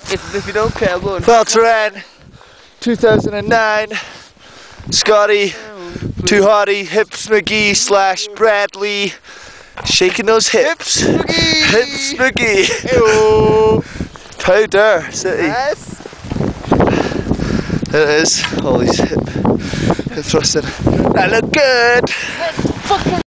If you don't care, go on. Valteren, 2009. Scotty, Too Hardy, Hips McGee / Bradley. Shaking those hips. Hips McGee. Powder City. Yes. There it is. All these hip thrusting. That look good.